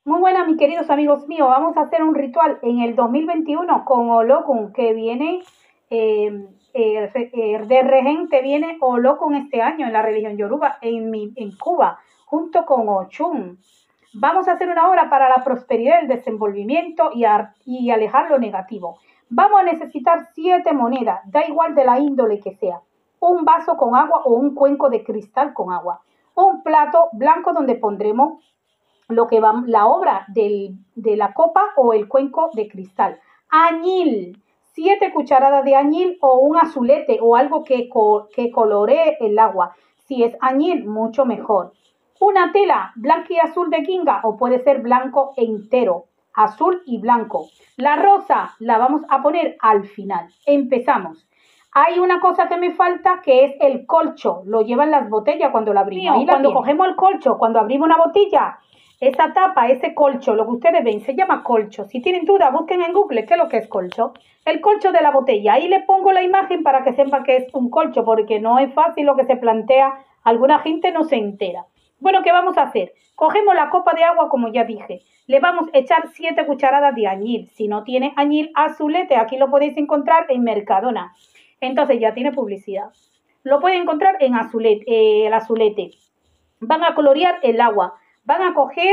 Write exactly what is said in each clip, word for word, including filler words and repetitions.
Muy buenas, mis queridos amigos míos. Vamos a hacer un ritual en el dos mil veintiuno con Olokun, que viene eh, eh, eh, de regente, viene Olokun este año en la religión Yoruba, en, mi, en Cuba, junto con Ochun. Vamos a hacer una hora para la prosperidad, el desenvolvimiento y, a, y alejar lo negativo. Vamos a necesitar siete monedas, da igual de la índole que sea. Un vaso con agua o un cuenco de cristal con agua. Un plato blanco donde pondremos lo que va, la obra del, de la copa o el cuenco de cristal. Añil, siete cucharadas de añil o un azulete o algo que, que coloree el agua. Si es añil, mucho mejor. Una tela blanca y azul de ginga o puede ser blanco entero, azul y blanco. La rosa la vamos a poner al final. Empezamos. Hay una cosa que me falta que es el colcho. Lo llevan las botellas cuando lo abrimos. Mío, cuando cogemos el colcho, cuando abrimos una botella, esa tapa, ese colcho, lo que ustedes ven, se llama colcho. Si tienen duda, busquen en Google qué es lo que es colcho. El colcho de la botella. Ahí les pongo la imagen para que sepan que es un colcho, porque no es fácil lo que se plantea. Alguna gente no se entera. Bueno, ¿qué vamos a hacer? Cogemos la copa de agua, como ya dije. Le vamos a echar siete cucharadas de añil. Si no tiene añil, azulete. Aquí lo podéis encontrar en Mercadona. Entonces ya tiene publicidad. Lo pueden encontrar en azulete, eh, el azulete. Van a colorear el agua. Van a coger,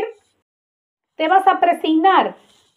te vas a presignar,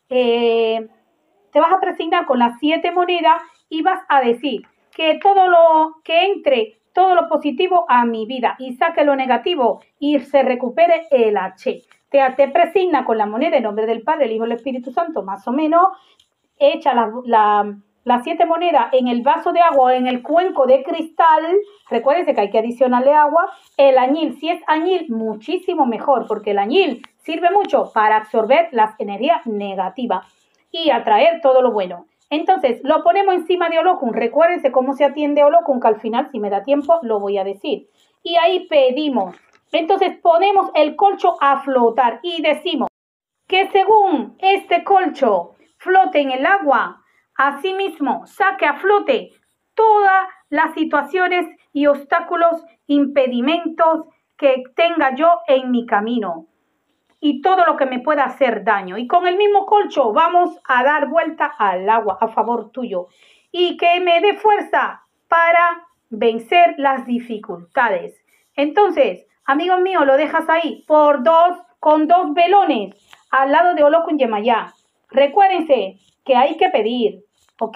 eh, te vas a presignar con las siete monedas y vas a decir que todo lo que entre, todo lo positivo a mi vida y saque lo negativo y se recupere el H. Te, te presigna con la moneda en nombre del Padre, el Hijo y el Espíritu Santo, más o menos, echa la... la las siete monedas en el vaso de agua o en el cuenco de cristal. Recuérdense que hay que adicionarle agua. El añil, si es añil, muchísimo mejor, porque el añil sirve mucho para absorber las energías negativas y atraer todo lo bueno. Entonces, lo ponemos encima de Olokun. Recuérdense cómo se atiende Olokun, que al final, si me da tiempo, lo voy a decir. Y ahí pedimos. Entonces, ponemos el colcho a flotar y decimos que según este colcho flote en el agua, asimismo, saque a flote todas las situaciones y obstáculos, impedimentos que tenga yo en mi camino y todo lo que me pueda hacer daño. Y con el mismo colcho vamos a dar vuelta al agua a favor tuyo y que me dé fuerza para vencer las dificultades. Entonces, amigos míos, lo dejas ahí por dos, con dos velones al lado de Olokun Yemayá. Recuérdense que hay que pedir. ¿Ok?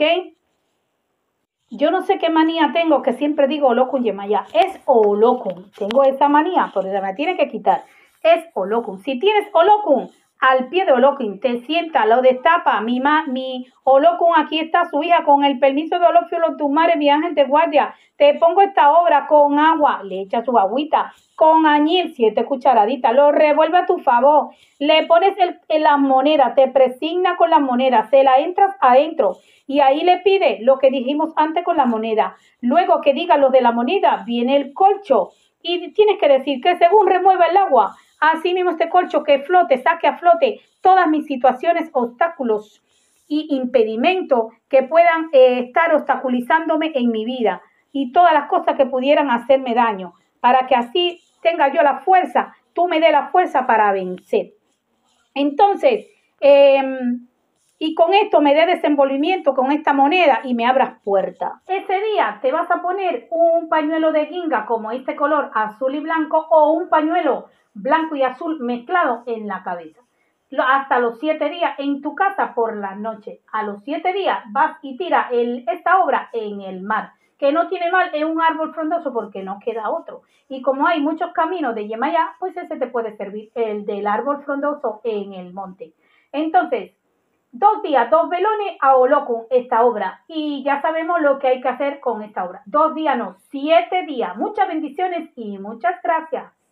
Yo no sé qué manía tengo que siempre digo Olokun Yemayá. Es Olokun. Tengo esa manía, pero se me tiene que quitar. Es Olokun. Si tienes Olokun al pie de Olokun, te sienta, lo destapa. Mi, ma, mi Olokun, aquí está su hija, con el permiso de Olofio, tu madre, mi ángel de guardia. Te pongo esta obra con agua. Le echa su agüita. Con añil, siete cucharaditas. Lo revuelve a tu favor. Le pones el, el, las monedas. Te presigna con las monedas. Se la entras adentro. Y ahí le pide lo que dijimos antes con la moneda. Luego que diga lo de la moneda, viene el colcho. Y tienes que decir que según remueva el agua, así mismo este colcho que flote, saque a flote todas mis situaciones, obstáculos y impedimentos que puedan eh, estar obstaculizándome en mi vida. Y todas las cosas que pudieran hacerme daño. Para que así tenga yo la fuerza, tú me dé la fuerza para vencer. Entonces, eh, y con esto me dé desenvolvimiento con esta moneda y me abras puertas. Ese día te vas a poner un pañuelo de ginga como este color azul y blanco o un pañuelo blanco y azul mezclado en la cabeza. Hasta los siete días en tu casa por la noche. A los siete días vas y tira el, esta obra en el mar. Que no tiene mal, es un árbol frondoso porque no queda otro. Y como hay muchos caminos de Yemayá, pues ese te puede servir, el del árbol frondoso en el monte. Entonces, dos días, dos velones a Olokun esta obra. Y ya sabemos lo que hay que hacer con esta obra. Dos días, no, siete días. Muchas bendiciones y muchas gracias.